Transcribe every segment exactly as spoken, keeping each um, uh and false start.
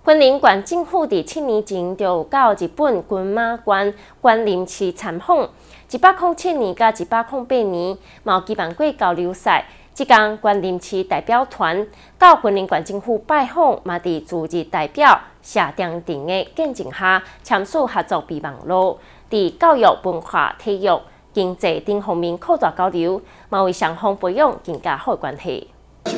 云林县政府伫七年前就有到日本群马县关林市参访，一百零七年甲一百零八年，嘛有举办过交流赛。即天关林市代表团到云林县政府拜访，嘛伫驻日代表谢长廷的见证下，签署合作备忘录，伫教育、文化、体育、经济等方面扩大交流，嘛为双方培养更加好的关系。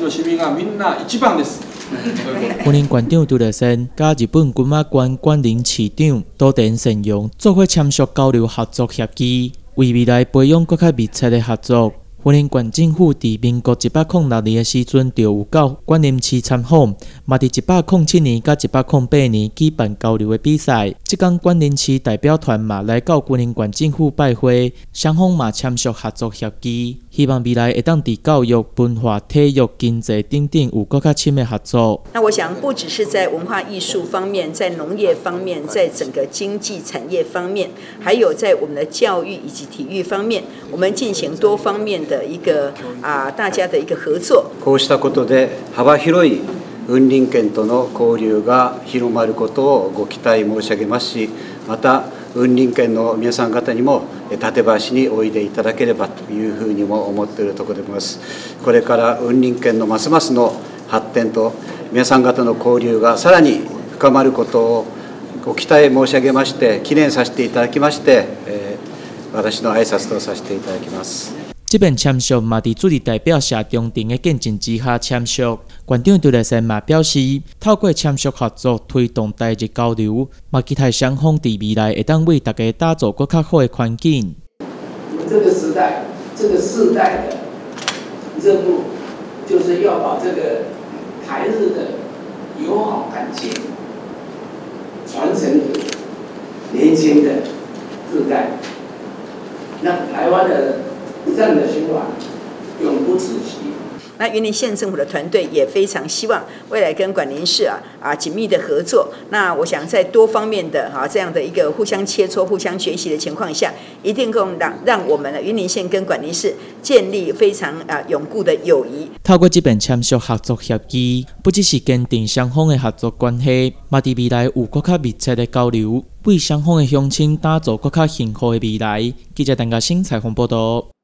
云林县长杜立先甲日本群马县关林市长都田善勇做伙签署交流合作协议，为未来培养更较密切的合作。云林县政府伫民国一百零六年的时阵就有到关林市参访，嘛伫一百零七年甲一百零八年举办交流的比赛。即天关林市代表团嘛来到云林县政府拜会，双方嘛签署合作协议，希望未来会当伫教育、文化、体育、经济等等有更较深的合作。 那我想，不只是在文化艺术方面，在农业方面，在整个经济产业方面，还有在我们的教育以及体育方面，我们进行多方面的一个啊大家的一个合作。 こうしたことで幅広い雲林県との交流が広まることをご期待申し上げますし、また雲林県の皆さん方にも館林においでいただければというふうにも思っているところでございます。これから雲林県のますますの発展と皆さん方の交流がさらに深まることをご期待申し上げまして、記念させていただきまして、えー、私の挨拶とさせていただきます。 这边签署嘛，伫驻日代表谢长廷的见证之下签署。县长杜立先嘛表示，透过签署合作，推动台日交流，嘛期待双方伫未来会当为大家打造更较好的环境。 我们这个时代，这个世代的任务，就是要把这个台日的友好感情传承给年轻的世代，让台湾的这样的循环永不止息。 那云林县政府的团队也非常希望未来跟管林市啊啊紧密的合作。那我想在多方面的啊这样的一个互相切磋、互相学习的情况下，一定够让让我们的云林县跟管林市建立非常啊永固的友谊。 透过这边签署合作协议，不只是坚定双方的合作关系，嘛伫未来有更加密切的交流，为双方的乡亲打造更加幸福的未来。记者陈家兴采访报道。